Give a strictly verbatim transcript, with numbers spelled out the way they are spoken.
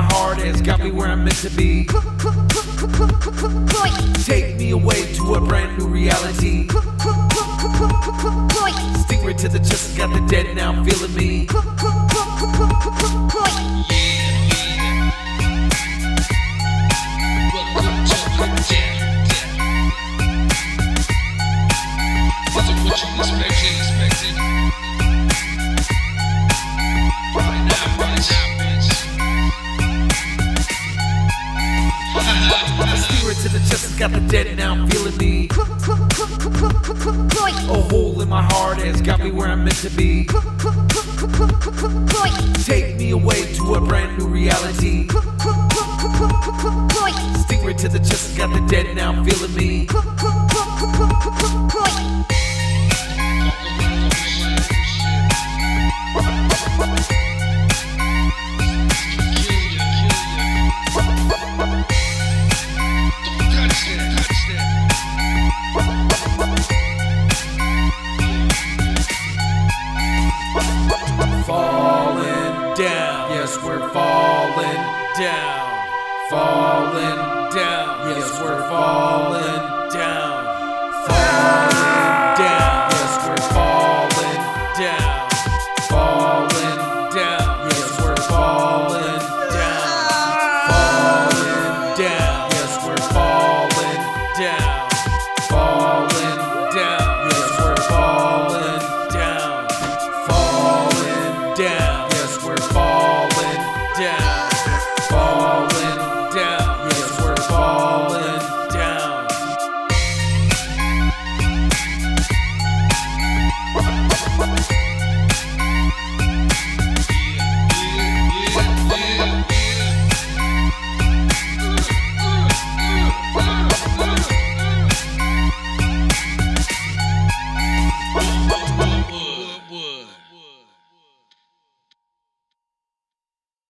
heart has got me where I'm meant to be. Take me away to a brand new reality. Stingray to the chest, got the dead now feeling me. Wasn't what you expected, expected. Right now, right now, bitch. Stingray to the chest, got the dead now feeling me. A hole in my heart has got me where I'm meant to be. Take me away to a brand new reality. Stingray to the chest, got the dead now feeling me. Falling down, yes, we're falling down. Falling down, yes, we're falling down.